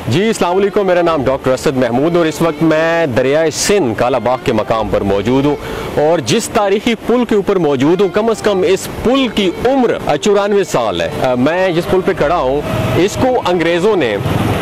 जी अस्सलाम वालेकुम, मेरा नाम डॉक्टर असद महमूद और इस वक्त मैं दरियाए सिंध कालाबाग के मकाम पर मौजूद हूँ और जिस तारीखी पुल के ऊपर मौजूद हूँ, कम से कम इस पुल की उम्र 94 साल है। मैं जिस पुल पे खड़ा हूँ इसको अंग्रेज़ों ने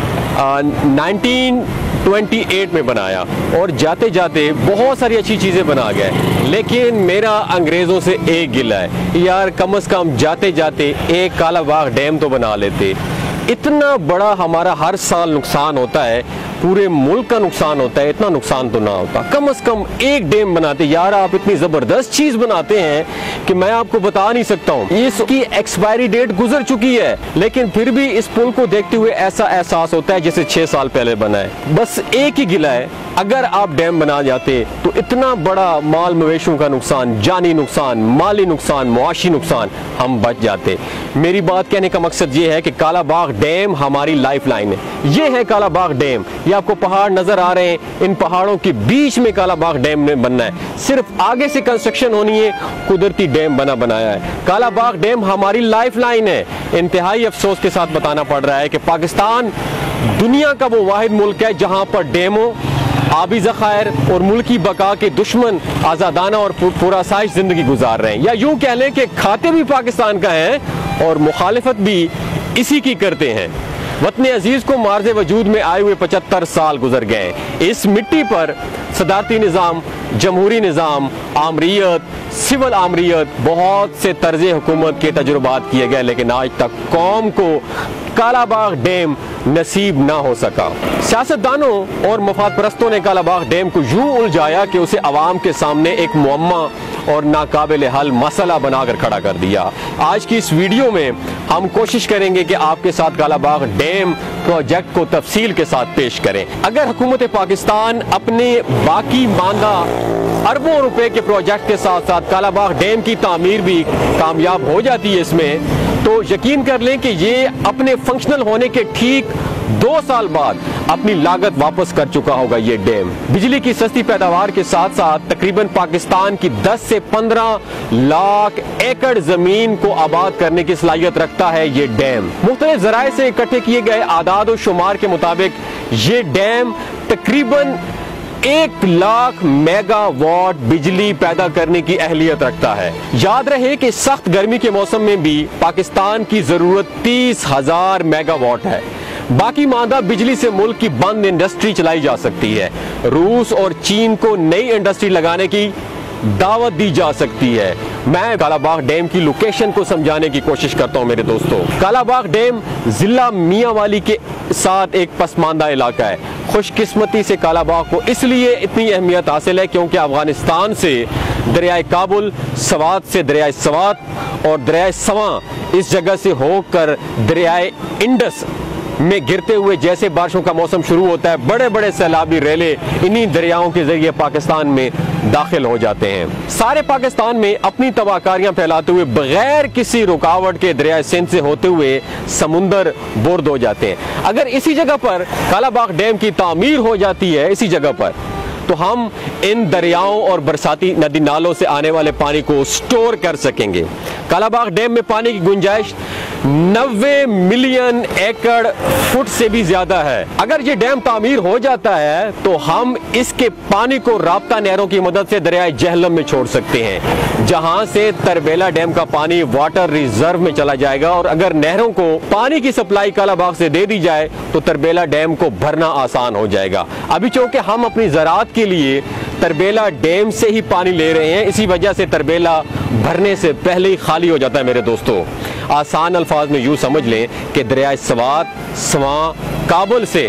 1928 में बनाया और जाते जाते बहुत सारी अच्छी चीज़ें बना गए, लेकिन मेरा अंग्रेज़ों से एक गिला है यार, कम से कम जाते जाते एक कालाबाग डैम तो बना लेते। इतना बड़ा हमारा हर साल नुकसान होता है, पूरे मुल्क का नुकसान होता है, इतना नुकसान तो ना होता, कम से कम एक डैम बनाते। यार आप इतनी ज़बरदस्त चीज़ बनाते हैं कि मैं आपको बता नहीं सकता हूँ। इसकी एक्सपायरी डेट गुजर चुकी है, लेकिन फिर भी इस पुल को देखते हुए ऐसा एहसास होता है जैसे 6 साल पहले बना है। बस एक ही गिला है, अगर आप डैम बना जाते तो इतना बड़ा माल मवेशियों का नुकसान, जानी नुकसान, माली नुकसान, मुआशी नुकसान हम बच जाते। मेरी बात कहने का मकसद ये है कि कालाबाग डैम हमारी लाइफ लाइन है। ये है कालाबाग डैम, ये आपको पहाड़ नजर आ रहे हैं, इन पहाड़ों के बीच में कालाबाग डैम ने बनना है। सिर्फ आगे से कंस्ट्रक्शन होनी है, कुदरती डैम बना बनाया है। कालाबाग डैम हमारी लाइफ लाइन है। इंतहाई अफसोस के साथ बताना पड़ रहा है कि पाकिस्तान दुनिया का वो वाहिद मुल्क है जहां पर डैमों, आबी ज़खायर और मुल्की बका के दुश्मन आज़ादाना और पुरसाइश जिंदगी गुजार रहे हैं, या यूं कह लें कि खाते भी पाकिस्तान का हैं और मुखालिफत भी इसी की करते हैं। वतन अजीज को मार्ज़े वजूद में आए हुए 75 साल गुजर गए। इस मिट्टी पर सदारती निज़ाम, जमहूरी निज़ाम, आमरीत, सिविल आमरीत, बहुत से तर्ज़े हुकूमत के तजुर्बात किए गए, लेकिन आज तक कौम को कालाबाग डैम नसीब ना हो सका। सियासतदानों और मफाद परस्तों ने कालाबाग डैम को यूं उलझाया कि उसे अवाम के सामने एक मुअम्मा और नाकाबिल हल मसला बनाकर खड़ा कर दिया। आज की इस वीडियो में हम कोशिश करेंगे कि आपके साथ कालाबाग डैम प्रोजेक्ट को तफसील के साथ पेश करें। अगर हुकूमत पाकिस्तान अपने बाकी मांदा अरबों रुपए के प्रोजेक्ट के साथ साथ कालाबाग डैम की तामीर भी कामयाब हो जाती है इसमें, तो यकीन कर लें कि ये अपने फंक्शनल होने के ठीक 2 साल बाद अपनी लागत वापस कर चुका होगा। ये डैम बिजली की सस्ती पैदावार के साथ साथ तकरीबन पाकिस्तान की 10 से 15 लाख एकड़ जमीन को आबाद करने की सलाहियत रखता है। ये डैम मुख्तलिफ जराए से इकट्ठे किए गए आदाद और शुमार के मुताबिक ये डैम तकरीबन 1 लाख मेगावाट बिजली पैदा करने की अहलियत रखता है। याद रहे कि सख्त गर्मी के मौसम में भी पाकिस्तान की जरूरत 30,000 मेगावाट है। बाकी मादा बिजली से मुल्क की बंद इंडस्ट्री चलाई जा सकती है। रूस और चीन को नई इंडस्ट्री लगाने की दावत दी जा सकती है। मैं कालाबाग डैम की लोकेशन को समझाने की कोशिश करता हूं मेरे दोस्तों। कालाबाग डैम जिला मियांवाली के साथ एक पसमानदा इलाका है। खुशकिस्मती से कालाबाग को इसलिए इतनी अहमियत हासिल है क्योंकि अफगानिस्तान से दरियाए काबुल, सवात से दरियाए सवात और दरियाए सवा इस जगह से होकर दरियाए इंडस में गिरते हुए जैसे बारिशों का मौसम शुरू होता है, बड़े बड़े सैलाबी रेले इन्हीं दरियाओं के जरिए पाकिस्तान में दाखिल हो जाते हैं। सारे पाकिस्तान में अपनी तबाहकारियां फैलाते हुए बगैर किसी रुकावट के दरिया सिंध से होते हुए समुंदर बुर्द हो जाते हैं। अगर इसी जगह पर कालाबाग डैम की तामीर हो जाती है, इसी जगह पर, तो हम इन दरियाओं और बरसाती नदी नालों से आने वाले पानी को स्टोर कर सकेंगे। कालाबाग डैम में पानी की गुंजाइश 90 मिलियन एकड़ फुट से भी ज्यादा है। अगर ये डैम तामीर हो जाता है तो हम इसके पानी को राब्ता नहरों की मदद से दरियाए जहलम में छोड़ सकते हैं, जहां से तरबेला डैम का पानी वाटर रिजर्व में चला जाएगा। और अगर नहरों को पानी की सप्लाई कालाबाग से दे दी जाए तो तरबेला डैम को भरना आसान हो जाएगा। अभी चूंकि हम अपनी ज़राअत के लिए तरबेला डैम से ही पानी ले रहे हैं, इसी वजह से तरबेला भरने से पहले ही खाली हो जाता है मेरे दोस्तों। आसान अल्फाज में यूं समझ लें कि दरियाए सवात, सवा, काबुल से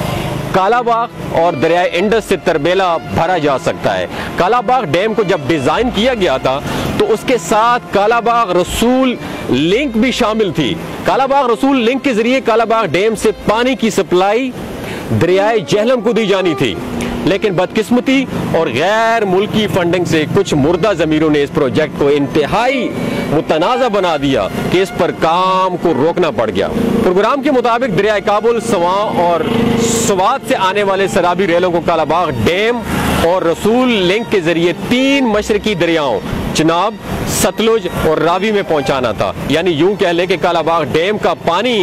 कालाबाग और दरियाए इंडस से तरबेला भरा जा सकता है। कालाबाग डैम को जब डिजाइन किया गया था तो उसके साथ कालाबाग रसूल लिंक भी शामिल थी। कालाबाग रसूल लिंक के जरिए कालाबाग डैम से पानी की सप्लाई दरियाए जहलम को दी जानी थी, लेकिन बदकिस्मती और गैर मुल्की फंडिंग से कुछ मुर्दा ज़मीरों ने इस प्रोजेक्ट को इंतहाई मुतनाज़ा बना दिया कि इस पर काम को रोकना पड़ गया। प्रोग्राम के मुताबिक दरियाए काबुल, सवा और सवात से आने वाले सराबी रेलों को कालाबाग डैम और रसूल लिंक के जरिए 3 मशरकी दरियाओं चिनाब, सतलुज और रावी में पहुंचाना था। यानी यूं कह लें कि कालाबाग डैम का पानी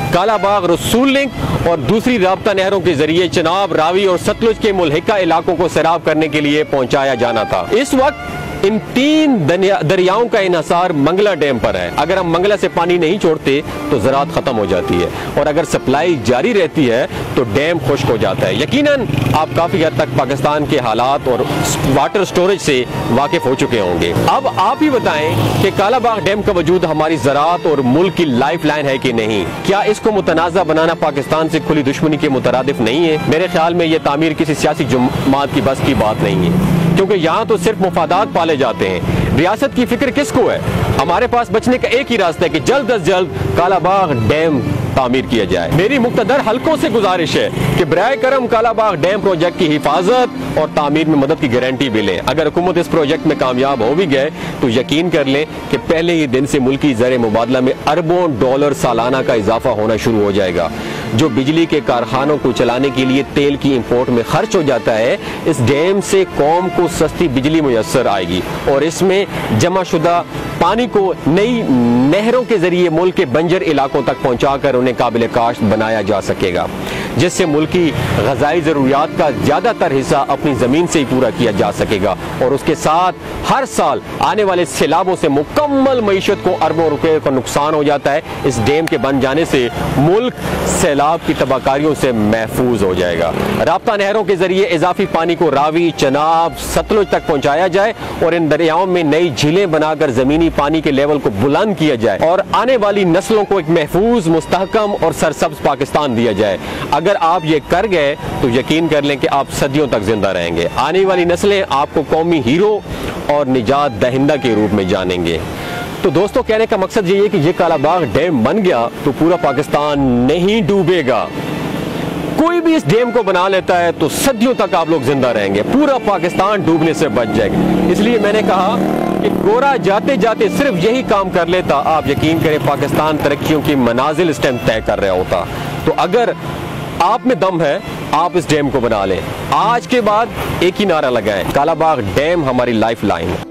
कालाबाग रसूल लिंक और दूसरी राब्ता नहरों के जरिए चनाब, रावी और सतलुज के मुल्हिका इलाकों को सैराब करने के लिए पहुंचाया जाना था। इस वक्त इन 3 दरियाओं का इन्हिसार मंगला डैम पर है। अगर हम मंगला से पानी नहीं छोड़ते तो ज़राअत खत्म हो जाती है, और अगर सप्लाई जारी रहती है तो डैम खुश्क हो जाता है। यकीनन आप काफी हद तक पाकिस्तान के हालात और वाटर स्टोरेज से वाकिफ हो चुके होंगे। अब आप ही बताएं कि कालाबाग डैम का वजूद हमारी ज़राअत और मुल्क की लाइफ लाइन है कि नहीं? क्या इसको मुतनाज़ा बनाना पाकिस्तान से खुली दुश्मनी के मुतरादिफ नहीं है? मेरे ख्याल में यह तामीर किसी सियासी जमात की बस की बात नहीं है, क्योंकि यहाँ तो सिर्फ मुफादात पाले जाते हैं। रियासत की फिक्र किसको है? हमारे पास बचने का एक ही रास्ता है कि जल्द अज जल्द कालाबाग डैम तामीर किया जाए। मेरी मुक्तदर हल्कों से गुजारिश है कि बराए करम कालाबाग डैम प्रोजेक्ट की हिफाजत और तामीर में मदद की गारंटी भी लें। अगर हुकूमत इस प्रोजेक्ट में कामयाब हो भी गए तो यकीन कर लें कि पहले ही दिन से मुल्की ज़र मुबादला में अरबों डॉलर सालाना का इजाफा होना शुरू हो जाएगा। जो बिजली के कारखानों को चलाने के लिए तेल की इंपोर्ट में खर्च हो जाता है, इस डैम से कौम को सस्ती बिजली मुयस्सर आएगी और इसमें जमाशुदा पानी को नई नहरों के जरिए मुल्क के बंजर इलाकों तक पहुंचाकर उन्हें काबिल काश्त बनाया जा सकेगा, जिससे मुल्क की ग़ज़ाई ज़रूरियात का ज़्यादातर हिस्सा अपनी ज़मीन से ही पूरा किया जा सकेगा। और उसके साथ हर साल आने वाले सैलाबों से मुकम्मल मईशत को अरबों रुपए का नुकसान हो जाता है। इस डैम के बन जाने से मुल्क सैलाब की तबाहकारियों से महफूज हो जाएगा। राब्ता नहरों के जरिए इजाफी पानी को रावी, चनाब, सतलुज तक पहुंचाया जाए और इन दरियाओं में नई झीलें बनाकर जमीनी पानी के लेवल को बुलंद किया जाए और आने वाली नस्लों को एक महफूज, मुस्तहकम और सरसब्ज पाकिस्तान दिया जाए। अगर आप ये कर गए तो यकीन कर लें कि आप सदियों तक जिंदा रहेंगे। आने वाली नस्लें आपको कौमी हीरो और निजात दहिंदा के रूप में जानेंगे। तो दोस्तों, कहने का मकसद ये है कि ये कालाबाग डैम बन गया तो पूरा पाकिस्तान नहीं डूबेगा। कोई भी इस डैम को बना लेता है तो सदियों तक आप लोग जिंदा रहेंगे, पूरा पाकिस्तान डूबने से बच जाएगा। इसलिए मैंने कहा कि गोरा जाते जाते सिर्फ यही काम कर लेता, आप यकीन करें पाकिस्तान तरक्कियों की मनाजिल इस टाइम तय कर रहा होता। तो अगर आप में दम है, आप इस डैम को बना लें। आज के बाद एक ही नारा लगाएं, कालाबाग डैम हमारी लाइफ लाइन है।